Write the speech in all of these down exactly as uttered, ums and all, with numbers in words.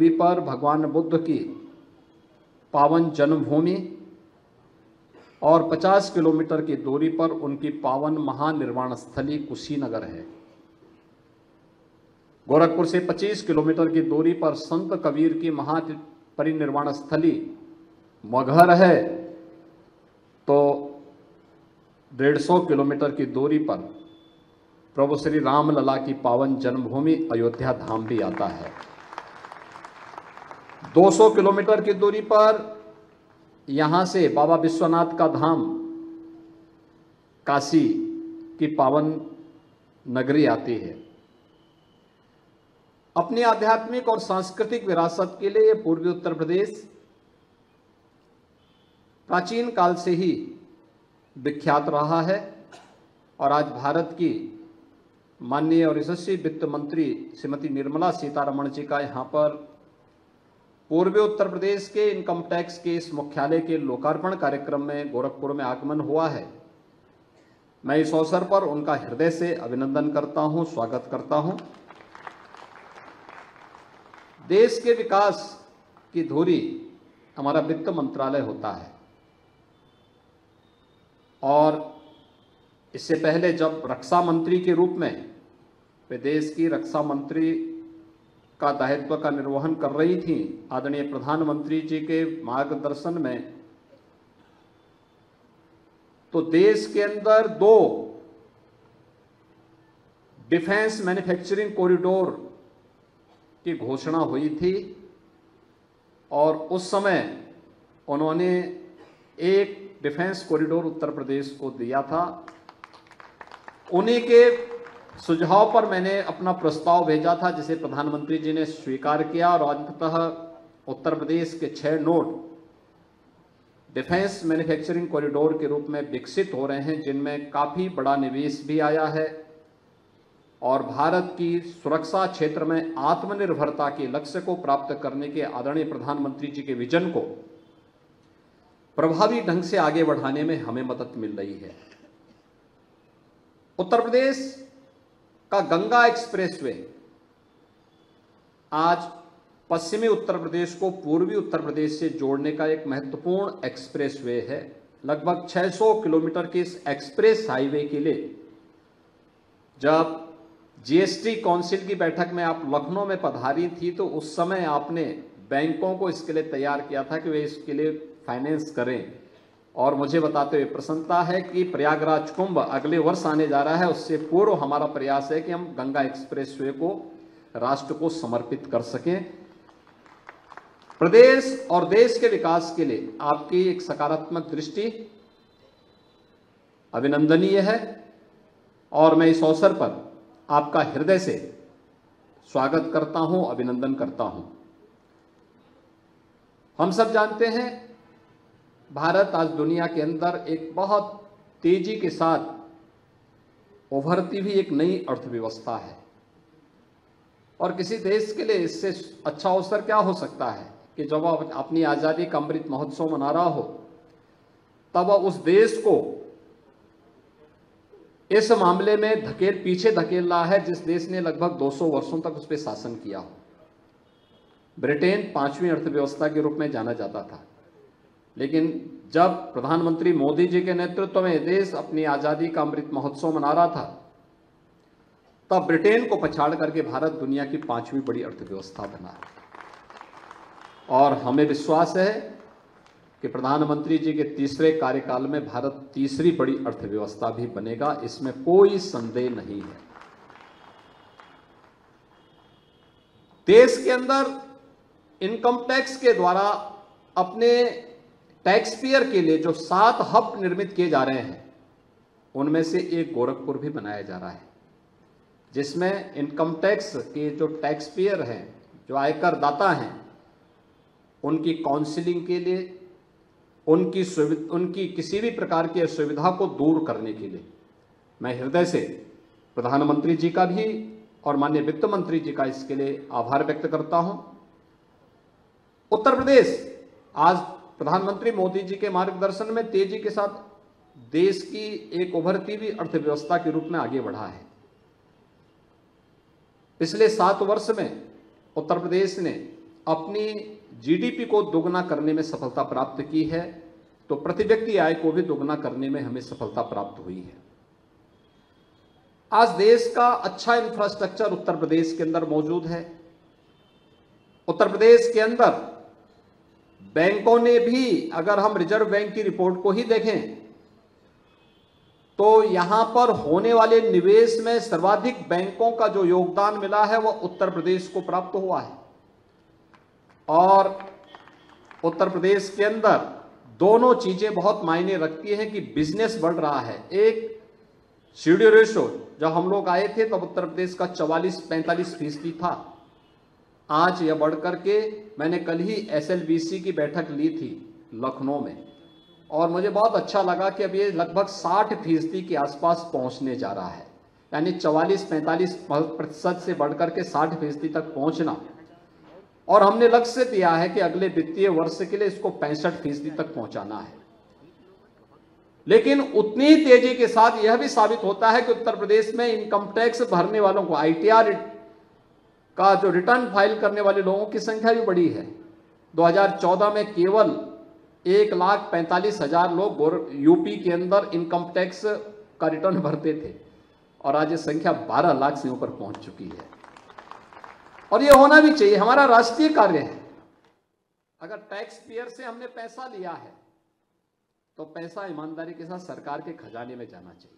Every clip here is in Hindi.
दूरी पर भगवान बुद्ध की पावन जन्मभूमि और पचास किलोमीटर की दूरी पर उनकी पावन महानिर्वाण स्थली कुशीनगर है। गोरखपुर से पच्चीस किलोमीटर की दूरी पर संत कबीर की महापरिनिर्वाण स्थली मगहर है, तो डेढ़ सौ किलोमीटर की दूरी पर प्रभु श्री रामलला की पावन जन्मभूमि अयोध्या धाम भी आता है। दो सौ किलोमीटर की दूरी पर यहां से बाबा विश्वनाथ का धाम काशी की पावन नगरी आती है। अपनी आध्यात्मिक और सांस्कृतिक विरासत के लिए पूर्वी उत्तर प्रदेश प्राचीन काल से ही विख्यात रहा है और आज भारत की माननीय और यशस्वी वित्त मंत्री श्रीमती निर्मला सीतारमण जी का यहाँ पर पूर्वी उत्तर प्रदेश के इनकम टैक्स के इस मुख्यालय के लोकार्पण कार्यक्रम में गोरखपुर में आगमन हुआ है। मैं इस अवसर पर उनका हृदय से अभिनंदन करता हूं, स्वागत करता हूं। देश के विकास की धुरी हमारा वित्त मंत्रालय होता है और इससे पहले जब रक्षा मंत्री के रूप में वे देश की रक्षा मंत्री का दायित्व का निर्वहन कर रही थी, आदरणीय प्रधानमंत्री जी के मार्गदर्शन में, तो देश के अंदर दो डिफेंस मैन्युफैक्चरिंग कॉरिडोर की घोषणा हुई थी और उस समय उन्होंने एक डिफेंस कॉरिडोर उत्तर प्रदेश को दिया था। उन्हीं के सुझाव पर मैंने अपना प्रस्ताव भेजा था, जिसे प्रधानमंत्री जी ने स्वीकार किया और अंततः उत्तर प्रदेश के छह नोड डिफेंस मैन्युफैक्चरिंग कॉरिडोर के रूप में विकसित हो रहे हैं, जिनमें काफी बड़ा निवेश भी आया है और भारत की सुरक्षा क्षेत्र में आत्मनिर्भरता के लक्ष्य को प्राप्त करने के आदरणीय प्रधानमंत्री जी के विजन को प्रभावी ढंग से आगे बढ़ाने में हमें मदद मिल रही है। उत्तर प्रदेश का गंगा एक्सप्रेसवे आज पश्चिमी उत्तर प्रदेश को पूर्वी उत्तर प्रदेश से जोड़ने का एक महत्वपूर्ण एक्सप्रेसवे है। लगभग छह सौ किलोमीटर के इस एक्सप्रेस हाईवे के लिए जब जीएसटी काउंसिल की बैठक में आप लखनऊ में पधारी थी, तो उस समय आपने बैंकों को इसके लिए तैयार किया था कि वे इसके लिए फाइनेंस करें और मुझे बताते हुए प्रसन्नता है कि प्रयागराज कुंभ अगले वर्ष आने जा रहा है, उससे पूर्व हमारा प्रयास है कि हम गंगा एक्सप्रेसवे को राष्ट्र को समर्पित कर सकें। प्रदेश और देश के विकास के लिए आपकी एक सकारात्मक दृष्टि अभिनंदनीय है और मैं इस अवसर पर आपका हृदय से स्वागत करता हूं, अभिनंदन करता हूं। हम सब जानते हैं भारत आज दुनिया के अंदर एक बहुत तेजी के साथ उभरती हुई एक नई अर्थव्यवस्था है और किसी देश के लिए इससे अच्छा अवसर क्या हो सकता है कि जब वह अपनी आज़ादी का अमृत महोत्सव मना रहा हो, तब वह उस देश को इस मामले में धकेल पीछे धकेल रहा है जिस देश ने लगभग दो सौ वर्षों तक उस पर शासन किया हो। ब्रिटेन पांचवी अर्थव्यवस्था के रूप में जाना जाता था, लेकिन जब प्रधानमंत्री मोदी जी के नेतृत्व में देश अपनी आजादी का अमृत महोत्सव मना रहा था, तब ब्रिटेन को पछाड़ करके भारत दुनिया की पांचवी बड़ी अर्थव्यवस्था बना और हमें विश्वास है कि प्रधानमंत्री जी के तीसरे कार्यकाल में भारत तीसरी बड़ी अर्थव्यवस्था भी बनेगा, इसमें कोई संदेह नहीं है। देश के अंदर इनकम टैक्स के द्वारा अपने टैक्स पेयर के लिए जो सात हब निर्मित किए जा रहे हैं, उनमें से एक गोरखपुर भी बनाया जा रहा है, जिसमें इनकम टैक्स के जो टैक्स पेयर हैं, जो आयकर दाता हैं, उनकी काउंसलिंग के लिए, उनकी सुविधा उनकी किसी भी प्रकार की असुविधा को दूर करने के लिए मैं हृदय से प्रधानमंत्री जी का भी और माननीय वित्त मंत्री जी का इसके लिए आभार व्यक्त करता हूं। उत्तर प्रदेश आज प्रधानमंत्री मोदी जी के मार्गदर्शन में तेजी के साथ देश की एक उभरती हुई अर्थव्यवस्था के रूप में आगे बढ़ा है। पिछले सात वर्ष में उत्तर प्रदेश ने अपनी जीडीपी को दोगुना करने में सफलता प्राप्त की है, तो प्रति व्यक्ति आय को भी दोगुना करने में हमें सफलता प्राप्त हुई है। आज देश का अच्छा इंफ्रास्ट्रक्चर उत्तर प्रदेश के अंदर मौजूद है। उत्तर प्रदेश के अंदर बैंकों ने भी, अगर हम रिजर्व बैंक की रिपोर्ट को ही देखें, तो यहां पर होने वाले निवेश में सर्वाधिक बैंकों का जो योगदान मिला है वह उत्तर प्रदेश को प्राप्त हुआ है। और उत्तर प्रदेश के अंदर दोनों चीजें बहुत मायने रखती हैं कि बिजनेस बढ़ रहा है। एक सीडी रेशो, जब हम लोग आए थे तब उत्तर प्रदेश का चवालीस पैंतालीस फीसदी था। आज यह बढ़कर के, मैंने कल ही एसएलबीसी की बैठक ली थी लखनऊ में, और मुझे बहुत अच्छा लगा कि अब ये लगभग साठ फीसदी के आसपास पहुंचने जा रहा है। यानी चवालीस पैंतालीस प्रतिशत से बढ़कर के साठ फीसदी तक पहुंचना। और हमने लक्ष्य दिया है कि अगले वित्तीय वर्ष के लिए इसको पैंसठ फीसदी तक पहुंचाना है। लेकिन उतनी ही तेजी के साथ यह भी साबित होता है कि उत्तर प्रदेश में इनकम टैक्स भरने वालों को, आईटीआर का जो रिटर्न फाइल करने वाले लोगों की संख्या भी बढ़ी है। दो हज़ार चौदह में केवल एक लाख पैंतालीस हजार लोग यूपी के अंदर इनकम टैक्स का रिटर्न भरते थे, और आज ये संख्या बारह लाख से ऊपर पहुंच चुकी है। और ये होना भी चाहिए, हमारा राष्ट्रीय कार्य है। अगर टैक्स पेयर से हमने पैसा लिया है तो पैसा ईमानदारी के साथ सरकार के खजाने में जाना चाहिए,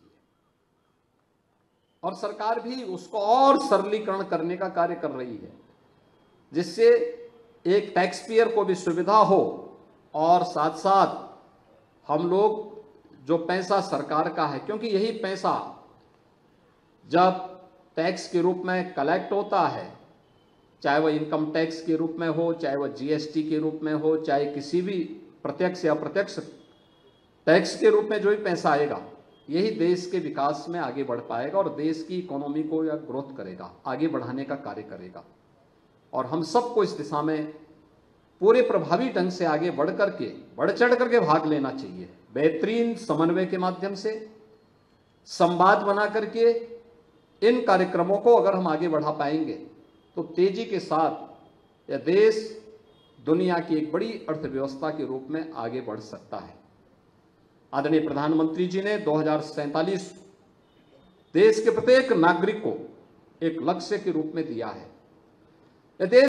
और सरकार भी उसको और सरलीकरण करने का कार्य कर रही है, जिससे एक टैक्स पेयर को भी सुविधा हो, और साथ साथ हम लोग जो पैसा सरकार का है, क्योंकि यही पैसा जब टैक्स के रूप में कलेक्ट होता है, चाहे वह इनकम टैक्स के रूप में हो, चाहे वह जीएसटी के रूप में हो, चाहे किसी भी प्रत्यक्ष या अप्रत्यक्ष टैक्स के रूप में जो भी पैसा आएगा, यही देश के विकास में आगे बढ़ पाएगा और देश की इकोनॉमी को या ग्रोथ करेगा, आगे बढ़ाने का कार्य करेगा। और हम सबको इस दिशा में पूरे प्रभावी ढंग से आगे बढ़ करके, बढ़ चढ़ करके भाग लेना चाहिए। बेहतरीन समन्वय के माध्यम से, संवाद बना करके इन कार्यक्रमों को अगर हम आगे बढ़ा पाएंगे तो तेजी के साथ यह देश दुनिया की एक बड़ी अर्थव्यवस्था के रूप में आगे बढ़ सकता है। आदरणीय प्रधानमंत्री जी ने दो हज़ार सैंतालीस देश के प्रत्येक नागरिक को एक लक्ष्य के रूप में दिया है। यह देश